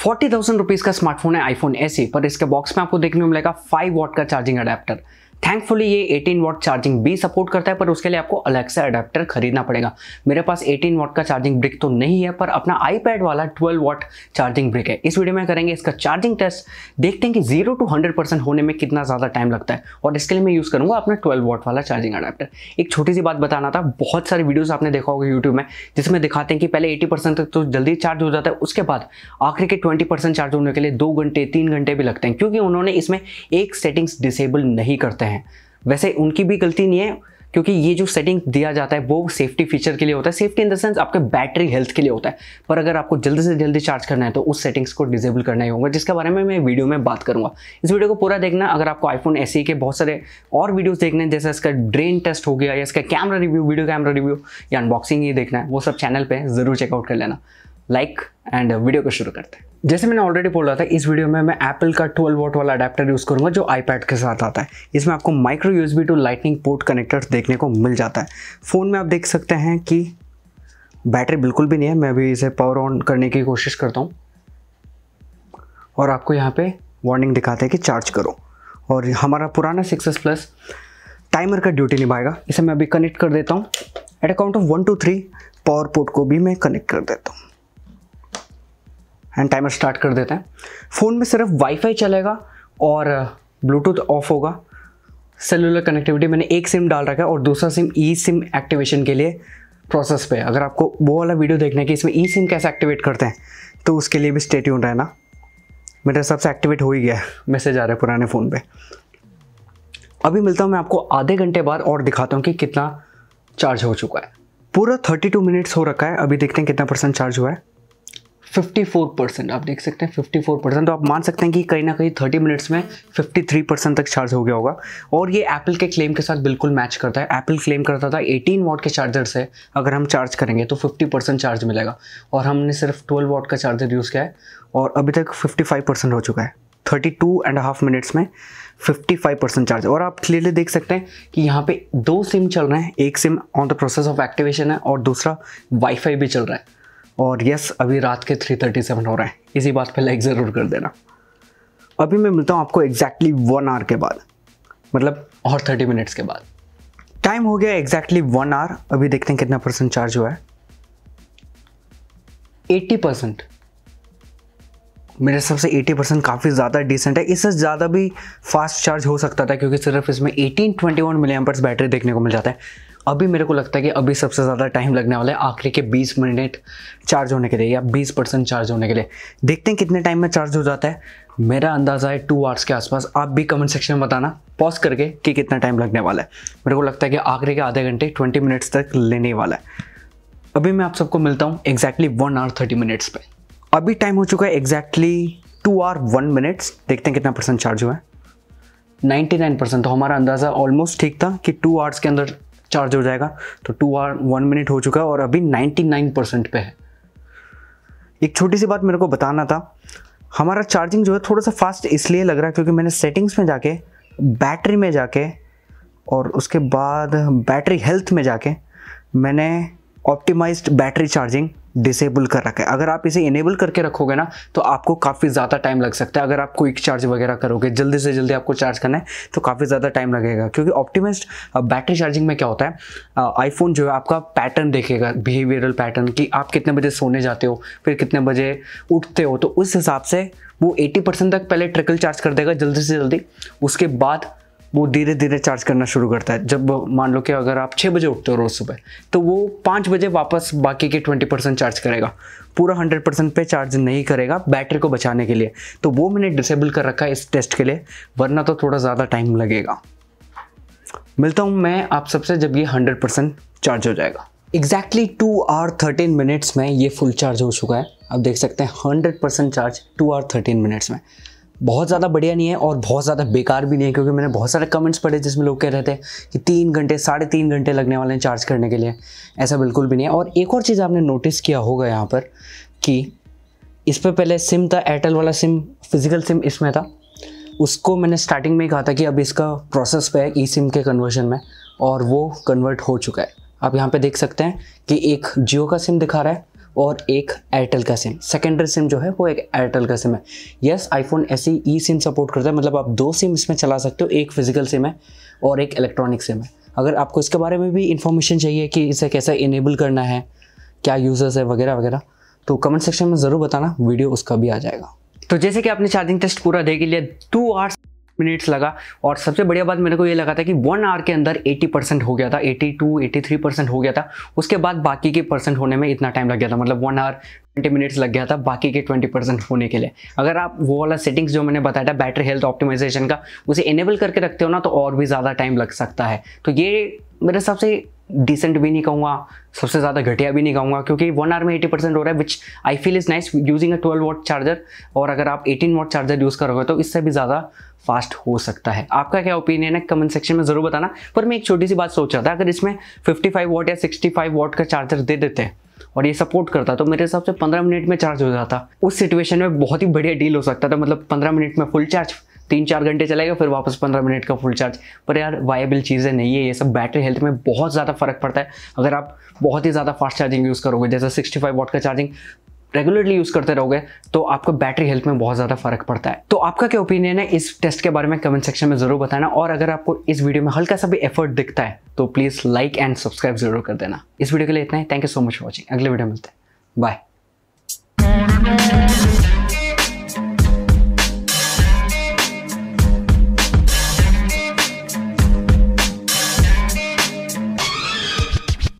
40,000 rupees का smartphone है iPhone SE, पर इसके बॉक्स में आपको देखने को मिलेगा 5 वॉट का चार्जिंग अडेप्टर। थैंकफुली ये 18 वॉट चार्जिंग भी सपोर्ट करता है, पर उसके लिए आपको अलग से अडेप्टर खरीदना पड़ेगा। मेरे पास 18 वॉट का चार्जिंग ब्रिक तो नहीं है, पर अपना आईपैड वाला 12 वॉट चार्जिंग ब्रिक है। इस वीडियो में करेंगे इसका चार्जिंग टेस्ट, देखते हैं कि 0 to 100% होने में कितना ज़्यादा टाइम लगता है। और इसके लिए मैं यूज़ करूँगा अपना 12 वॉट वाला चार्जिंग अडेप्टर। एक छोटी सी बात बताना था, बहुत सारी वीडियोज़ आपने देखा होगा यूट्यूब में जिसमें दिखाते हैं कि पहले 80% तक तो जल्दी चार्ज हो जाता है, उसके बाद आखिरी के 20% चार्ज होने के लिए 2 घंटे 3 घंटे भी लगते हैं, क्योंकि उन्होंने इसमें एक सेटिंग्स डिसेबल नहीं करते हैं। वैसे उनकी भी गलती नहीं है, क्योंकि ये जो सेटिंग दिया जाता है वो सेफ्टी फीचर के लिए होता है, सेफ्टी इन द सेंस आपके बैटरी हेल्थ के लिए होता है। पर अगर आपको जल्दी से जल्दी चार्ज करना है तो उस सेटिंग्स को डिसेबल करना ही होगा, जिसके बारे में मैं वीडियो में बात करूंगा। इस वीडियो को पूरा देखना। अगर आपको आईफोन SE के बहुत सारे और वीडियोस देखने हैं, जैसे इसका ड्रेन टेस्ट हो गया या इसका camera review, video camera review या अनबॉक्सिंग ही देखना है, वो सब चैनल पर जरूर चेकआउट कर लेना। लाइक एंड वीडियो को शुरू करते हैं। जैसे मैंने ऑलरेडी बोल रहा था, इस वीडियो में मैं एप्पल का 12 वॉट वाला अडेप्टर यूज़ करूंगा जो आईपैड के साथ आता है। इसमें आपको micro USB to lightning port connectors देखने को मिल जाता है। फ़ोन में आप देख सकते हैं कि बैटरी बिल्कुल भी नहीं है। मैं अभी इसे पावर ऑन करने की कोशिश करता हूँ और आपको यहाँ पे वार्निंग दिखाते हैं कि चार्ज करो। और हमारा पुराना 6S Plus टाइमर का ड्यूटी निभाएगा। इसे मैं अभी कनेक्ट कर देता हूँ। At a count of 1 2 3 power port को भी मैं कनेक्ट कर देता हूँ एंड टाइमर स्टार्ट कर देते हैं। फ़ोन में सिर्फ वाईफाई चलेगा और ब्लूटूथ ऑफ होगा। सेलुलर कनेक्टिविटी मैंने एक सिम डाल रखा है और दूसरा सिम eSIM एक्टिवेशन के लिए प्रोसेस पे। अगर आपको वो वाला वीडियो देखना है कि इसमें eSIM कैसे एक्टिवेट करते हैं, तो उसके लिए भी स्टे ट्यून्ड रहना। मेरे हिसाब से एक्टिवेट हो ही गया है, मैसेज आ रहा है पुराने फ़ोन पे। अभी मिलता हूँ मैं आपको आधे घंटे बाद और दिखाता हूँ कि कितना चार्ज हो चुका है। पूरा 32 मिनट्स हो रखा है। अभी देखते हैं कितना परसेंट चार्ज हुआ है। 54%। आप देख सकते हैं 54%। तो आप मान सकते हैं कि कहीं ना कहीं 30 मिनट्स में 53% तक चार्ज हो गया होगा। और ये एप्पल के क्लेम के साथ बिल्कुल मैच करता है। एप्पल क्लेम करता था 18 वॉट के चार्जर से अगर हम चार्ज करेंगे तो 50% चार्ज मिलेगा, और हमने सिर्फ 12 वॉट का चार्जर यूज़ किया है और अभी तक 55% हो चुका है। 32.5 मिनट्स में 55% चार्ज। और आप क्लियरली देख सकते हैं कि यहाँ पे 2 सिम चल रहे हैं। एक SIM on the process of activation है और दूसरा वाईफाई भी चल रहा है। और यस, अभी रात के 3:37 हो रहा है। इसी बात पे लाइक ज़रूर कर देना। अभी मैं मिलता हूँ आपको एग्जैक्टली 1 आवर के बाद, मतलब और 30 मिनट्स के बाद। टाइम हो गया एग्जैक्टली 1 आवर। अभी देखते हैं कितना परसेंट चार्ज हुआ है। 80%। मेरे हिसाब से 80% काफ़ी ज़्यादा डिसेंट है। इससे ज़्यादा भी फास्ट चार्ज हो सकता था, क्योंकि सिर्फ इसमें 1821 मिली एम्पर्स बैटरी देखने को मिल जाता है। अभी मेरे को लगता है कि अभी सबसे ज़्यादा टाइम लगने वाला है आखिरी के 20 मिनट चार्ज होने के लिए, या 20% चार्ज होने के लिए। देखते हैं कितने टाइम में चार्ज हो जाता है। मेरा अंदाज़ा है 2 आवर्स के आसपास। आप भी कमेंट सेक्शन में बताना पॉज करके कि कितना टाइम लगने वाला है। मेरे को लगता है कि आखिरी के आधे घंटे 20 मिनट्स तक लेने वाला है। अभी मैं आप सबको मिलता हूँ एग्जैक्टली 1 आवर 30 मिनट्स पे। अभी टाइम हो चुका है एग्जैक्टली 2 आवर 1 मिनट्स। देखते हैं कितना परसेंट चार्ज हुआ है। 99%। तो हमारा अंदाज़ा ऑलमोस्ट ठीक था कि 2 आवर्स के अंदर चार्ज हो जाएगा। तो 2 आवर 1 मिनट हो चुका है और अभी 99% पे है। एक छोटी सी बात मेरे को बताना था, हमारा चार्जिंग जो है थोड़ा सा फास्ट इसलिए लग रहा है क्योंकि मैंने सेटिंग्स में जाके, बैटरी में जाके और उसके बाद बैटरी हेल्थ में जाके मैंने ऑप्टिमाइज्ड बैटरी चार्जिंग डिसेबल कर रखा है। अगर आप इसे इनेबल करके रखोगे ना तो आपको काफ़ी ज़्यादा टाइम लग सकता है। अगर आप क्विक चार्ज वगैरह करोगे, जल्दी से जल्दी आपको चार्ज करना है तो काफ़ी ज़्यादा टाइम लगेगा। क्योंकि ऑप्टिमाइज्ड बैटरी चार्जिंग में क्या होता है, आईफोन जो है आपका पैटर्न देखेगा, बिहेवियरल पैटर्न, कि आप कितने बजे सोने जाते हो, फिर कितने बजे उठते हो। तो उस हिसाब से वो 80% तक पहले ट्रिकल चार्ज कर देगा जल्दी से जल्दी। उसके बाद वो धीरे धीरे चार्ज करना शुरू करता है। जब मान लो कि अगर आप 6 बजे उठते हो रोज़ सुबह, तो वो 5 बजे वापस बाकी के 20% चार्ज करेगा। पूरा 100% पे चार्ज नहीं करेगा बैटरी को बचाने के लिए। तो वो मैंने डिसेबल कर रखा है इस टेस्ट के लिए, वरना तो थोड़ा ज़्यादा टाइम लगेगा। मिलता हूँ मैं आप सबसे जब ये 100% चार्ज हो जाएगा। एग्जैक्टली 2 आवर 13 मिनट्स में ये फुल चार्ज हो चुका है। आप देख सकते हैं 100% चार्ज 2 आवर 13 मिनट्स में। बहुत ज़्यादा बढ़िया नहीं है और बहुत ज़्यादा बेकार भी नहीं है, क्योंकि मैंने बहुत सारे कमेंट्स पढ़े जिसमें लोग कह रहे थे कि 3 घंटे 3.5 घंटे लगने वाले हैं चार्ज करने के लिए। ऐसा बिल्कुल भी नहीं है। और एक और चीज़ आपने नोटिस किया होगा यहाँ पर कि इस पर पहले सिम था, एयरटेल वाला सिम, फिजिकल सिम इसमें था। उसको मैंने स्टार्टिंग में ही कहा था कि अब इसका प्रोसेस पे है eSIM के कन्वर्जन में, और वो कन्वर्ट हो चुका है। आप यहाँ पे देख सकते हैं कि एक जियो का सिम दिखा रहा है और एक एयरटेल का सिम। सेकेंडरी सिम जो है वो एक एयरटेल का सिम है। Yes, iPhone SE e SIM support करता है, मतलब आप 2 सिम इसमें चला सकते हो, एक फिजिकल सिम है और एक इलेक्ट्रॉनिक सिम है। अगर आपको इसके बारे में भी इंफॉर्मेशन चाहिए कि इसे कैसे इनेबल करना है, क्या यूजर्स है वगैरह वगैरह, तो कमेंट सेक्शन में ज़रूर बताना, वीडियो उसका भी आ जाएगा। तो जैसे कि आपने चार्जिंग टेस्ट पूरा देख लिया, 2 आवर्स मिनट्स लगा, और सबसे बढ़िया बात मेरे को ये लगा था कि 1 आवर के अंदर 80% हो गया था, 82-83% हो गया था। उसके बाद बाकी के परसेंट होने में इतना टाइम लग गया था, मतलब 1 आवर 20 मिनट्स लग गया था बाकी के 20% होने के लिए। अगर आप वो वाला सेटिंग्स जो मैंने बताया था बैटरी हेल्थ ऑप्टिमाइजेशन का, उसे इनेबल करके रखते हो ना, तो और भी ज़्यादा टाइम लग सकता है। तो ये मेरे हिसाब से डिसेंट भी नहीं कहूँगा, सबसे ज़्यादा घटिया भी नहीं कहूँगा, क्योंकि 1 आवर में 80% हो रहा है, which I feel is nice using a 12 watt charger. और अगर आप 18 वॉट चार्जर यूज़ करोगे तो इससे भी ज़्यादा फास्ट हो सकता है। आपका क्या ओपिनियन है कमेंट सेक्शन में ज़रूर बताना। पर मैं एक छोटी सी बात सोच रहा था, अगर इसमें 55 वॉट या 65 वॉट का चार्जर दे देते हैं और ये सपोर्ट करता, तो मेरे हिसाब से 15 मिनट में चार्ज हो जाता। उस सिचुएशन में बहुत ही बढ़िया डील हो सकता था, मतलब 15 मिनट में फुल चार्ज, 3-4 घंटे चलेगा, फिर वापस 15 मिनट का फुल चार्ज। पर यार वायबल चीज़ें नहीं है ये सब। बैटरी हेल्थ में बहुत ज़्यादा फर्क पड़ता है। अगर आप बहुत ही ज़्यादा फास्ट चार्जिंग यूज़ करोगे, जैसे 65 वॉट का चार्जिंग रेगुलरली यूज़ करते रहोगे, तो आपको बैटरी हेल्थ में बहुत ज़्यादा फर्क पड़ता है। तो आपका क्या ओपिनियन है इस टेस्ट के बारे में कमेंट सेक्शन में ज़रूर बताना। और अगर आपको इस वीडियो में हल्का सा भी एफर्ट दिखता है तो प्लीज़ लाइक एंड सब्सक्राइब जरूर कर देना। इस वीडियो के लिए इतना ही। Thank you so much for watching. अगले वीडियो मिलते हैं, बाय।